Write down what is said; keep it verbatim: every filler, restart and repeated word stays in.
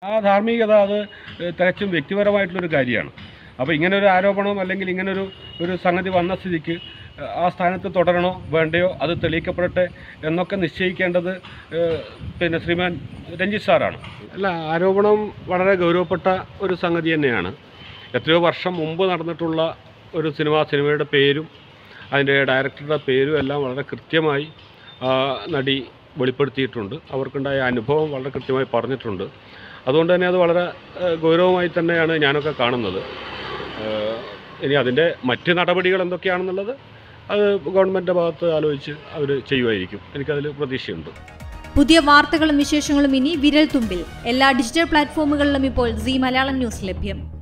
ആ ധാർമ്മികത അത് തികച്ചും വ്യക്തിപരമായിട്ടുള്ളൊരു കാര്യമാണ്. അപ്പോൾ ഇങ്ങനൊരു ആരോപണം അല്ലെങ്കിൽ ഇങ്ങനൊരു ഒരു സംഗതി വന്ന സ്ഥിതിക്ക് ആ സ്ഥാനത്ത് തുടരണോ വേണ്ടയോ അത് തെളിയിക്കപ്പെടട്ടെ എന്നൊക്കെ നിശ്ചയിക്കേണ്ടത് പിന്നെ ശ്രീമാൻ രഞ്ജിത്ത് സാറാണ്. അല്ല, ആരോപണം വളരെ ഗൗരവപ്പെട്ട ഒരു സംഗതി തന്നെയാണ്. എത്രയോ വർഷം മുമ്പ് നടന്നിട്ടുള്ള ഒരു സിനിമ സിനിമയുടെ പേരും അതിൻ്റെ ഡയറക്ടറുടെ പേരും എല്ലാം വളരെ കൃത്യമായി നടി വെളിപ്പെടുത്തിയിട്ടുണ്ട്. അവർക്കുണ്ടായ അനുഭവം വളരെ കൃത്യമായി പറഞ്ഞിട്ടുണ്ട്. അതുകൊണ്ട് തന്നെ അത് വളരെ ഗൗരവമായി തന്നെയാണ് ഞാനൊക്കെ കാണുന്നത്. ഇനി അതിൻ്റെ മറ്റ് നടപടികൾ എന്തൊക്കെയാണെന്നുള്ളത് അത് ഗവൺമെൻറ്റിൻ്റെ ഭാഗത്ത് ആലോചിച്ച് അവർ ചെയ്യുമായിരിക്കും. എനിക്കതിൽ പ്രതീക്ഷയുണ്ട്. പുതിയ വാർത്തകളും വിശേഷങ്ങളും ഇനി വിരൽ തുമ്പിൽ. എല്ലാ ഡിജിറ്റൽ പ്ലാറ്റ്ഫോമുകളിലും ഇപ്പോൾ സീ മലയാളം ന്യൂസ് ലഭ്യം.